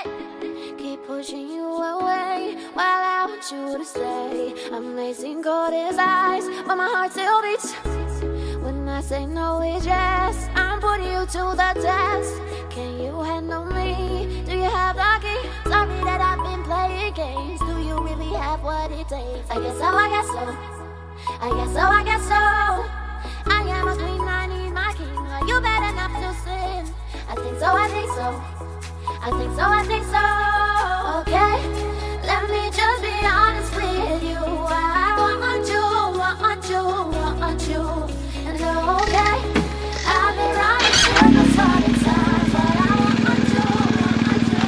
keep pushing you away while I want you to stay. Amazing cold as ice, but my heart still beats. When I say no, it's yes. I'm putting you to the test. Can you handle me? Do you have the key? Sorry that I've been playing games. Do you really have what it takes? I guess so, I guess so. I guess so, I guess so. I am a queen, I need my king. Are you bad enough to sin? I think so, I think so. I think so, I think so. Okay, let me just be honest with you. I want you, want you, want you. And okay, I've been running circles all the time, but I want you, want you.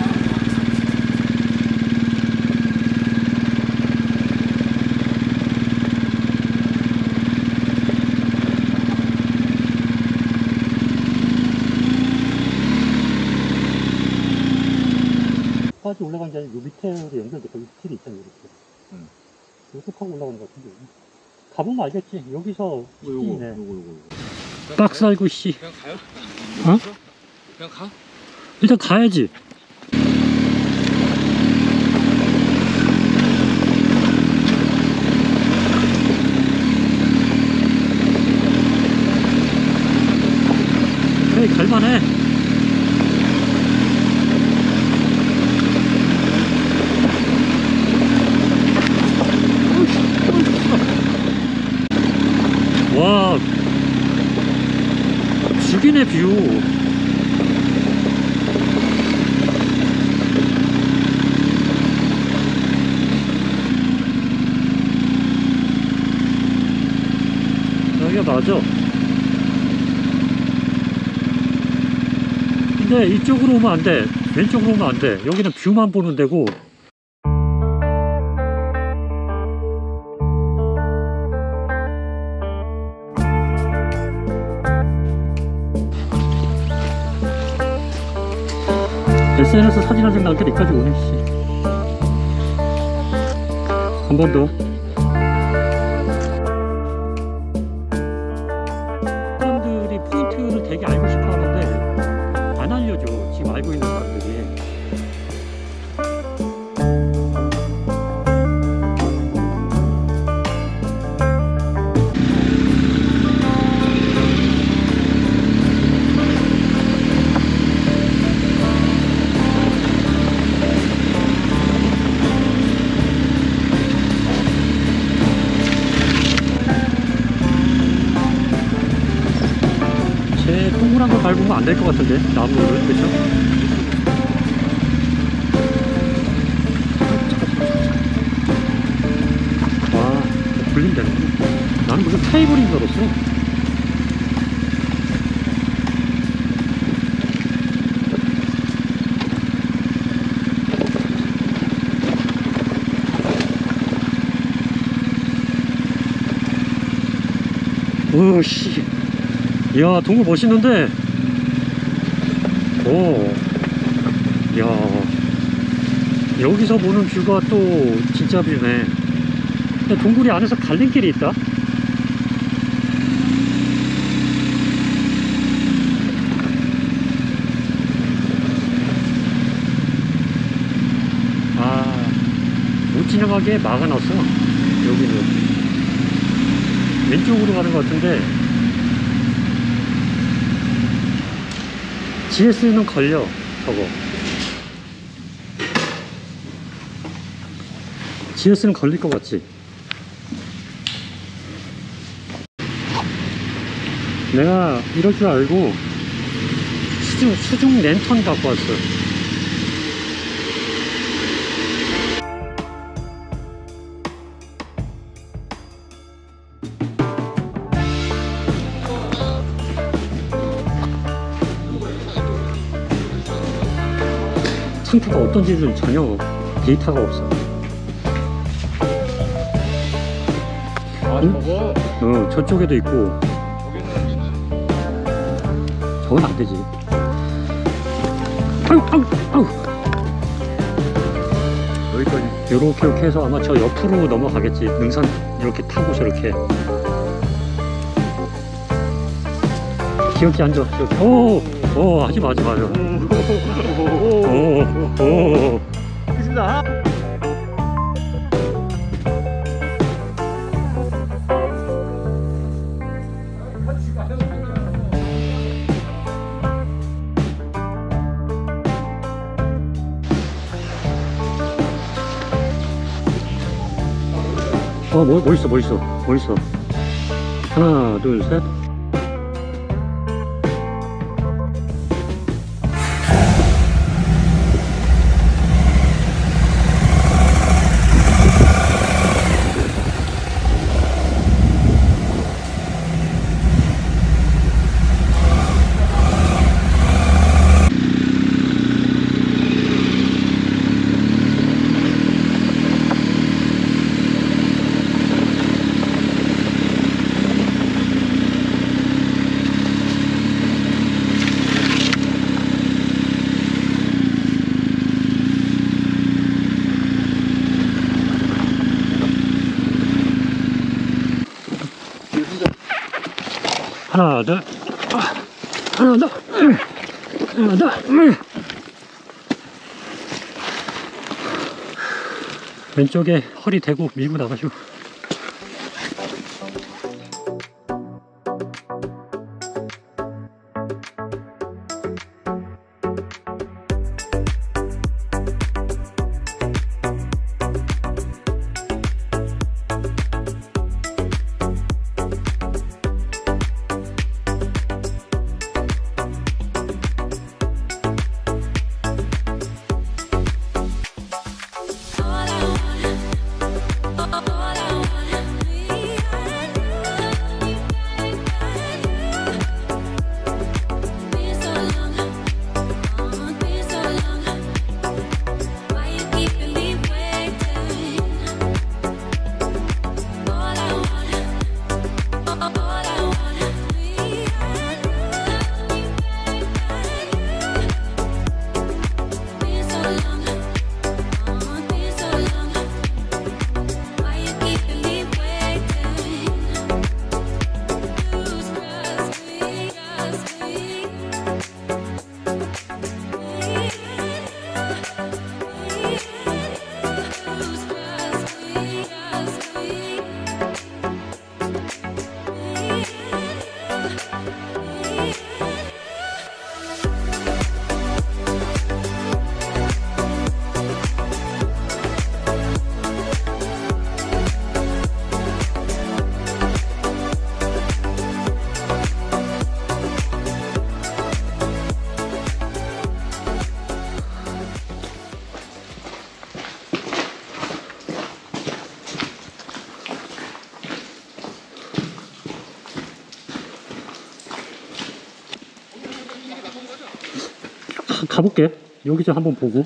까지 올라간 게 아니라 요 밑에로 연결돼. 여기 길이 있잖아요, 이렇게. 이렇게 타고 올라가는 것 같은데. 가보면 알겠지. 여기서 요거. 박스 알고 씨. 그냥 가요? 어? 그냥 가? 일단 가야지. 그래, 갈만해. 와, 죽이네 뷰. 여기가 맞아. 근데 이쪽으로 오면 안 돼. 왼쪽으로 오면 안 돼. 여기는 뷰만 보는 데고. SNS 사진 한 장 나올 때 여기까지 오네, 씨. 한 번 더. 사람들이 포인트를 되게 알고 싶어 하는데, 안 알려줘. 지금 알고 있는 사람들이. 동그란 거 밟으면 안 될 것 같은데, 나무를. 그쵸? 와, 굴리면 되는구나. 나는 무슨 테이블인 줄 알았어. 오씨, 이야, 동굴 멋있는데. 오, 이야, 여기서 보는 뷰가 또 진짜 뷰네. 근데 동굴이 안에서 갈림길이 있다. 아, 못 지나가게 막아놨어. 여기는 왼쪽으로 가는 것 같은데, GS는 걸려, 저거. GS는 걸릴 것 같지? 내가 이럴 줄 알고 수중 랜턴 갖고 왔어. 상태가 어떤지는 전혀 데이터가 없어. 저거? 저쪽에도 있고. 저건 안 되지. 아유, 아유, 아유. 여기까지. 요렇게 해서 아마 저 옆으로 넘어가겠지. 능선 이렇게 타고 저렇게. 귀엽게 앉아. 이렇게. 오, 오, 하지마. 오. 알겠습니다. 멋있어. 하나, 둘, 셋. 하나, 둘. 왼쪽에 허리 대고 밀고 나가시고. 가볼게. 여기서 한번 보고.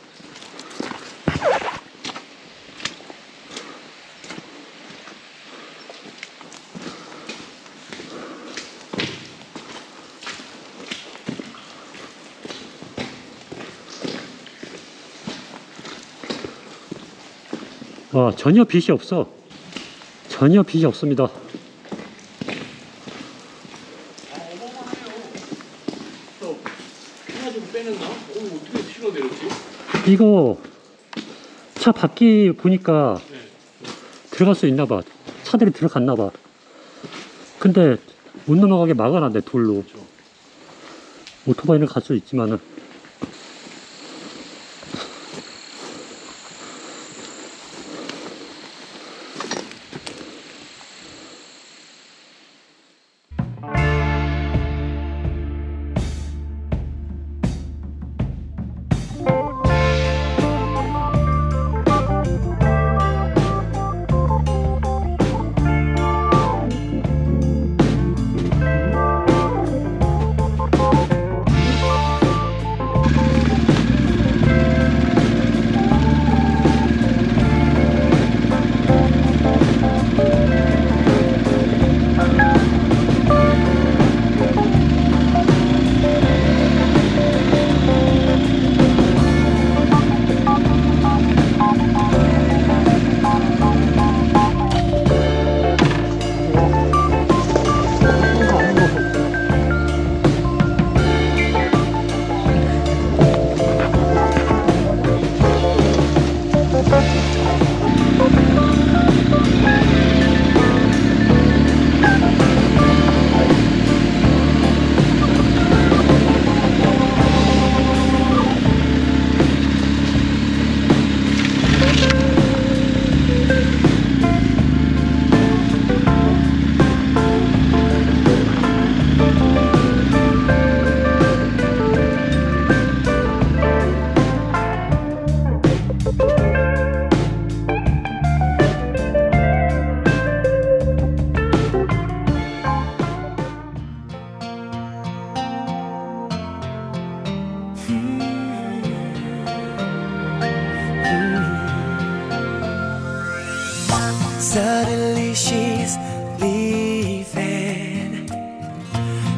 와, 전혀 빛이 없어. 전혀 빛이 없습니다. 이거 차 바퀴 보니까 들어갈 수 있나봐. 차들이 들어갔나봐. 근데 못 넘어가게 막아놨네, 돌로. 오토바이는 갈 수 있지만은.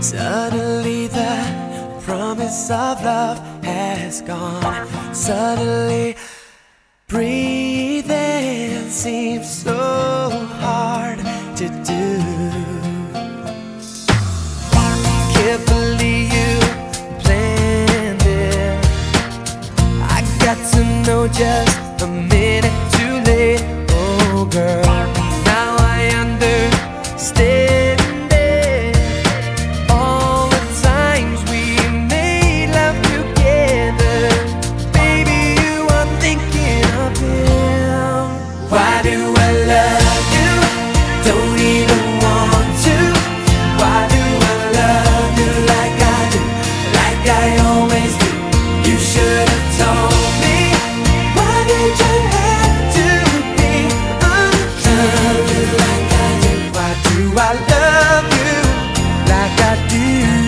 Suddenly the promise of love has gone. Suddenly breathing seems so hard to do. Carefully you planned it. I got to know just a minute too late. Oh girl, now I understand it. All the times we made love together, baby, you are thinking of him. Why do I love you? Don't even want to. Why do I love you like I do, like I always do? You should have told me. Why did you have to be love you like I do? Why do I love you like I do?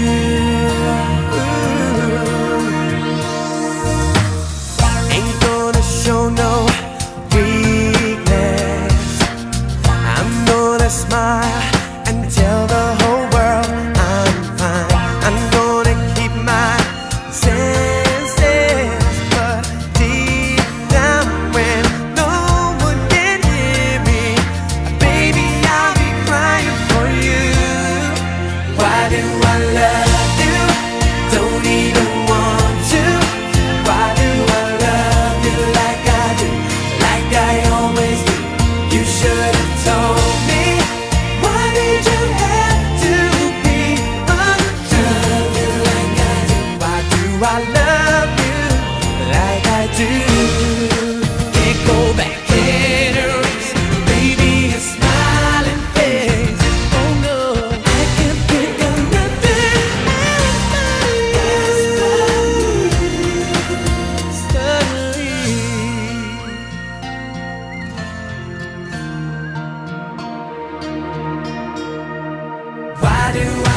Ain't gonna show no weakness. I'm gonna smile and tell the whole world I'm fine. I'm gonna keep my senses, but deep down when no one can hear me, baby, I'll be crying for you. Why do I love you? Don't even want to. Why do I love you like I do, like I always do? You should have told me. Why did you have to be love you like I do? Why do I love you like I do? Can't go back, can't erase, baby, your smiling face. Oh no, I can't think of nothing else suddenly. Why do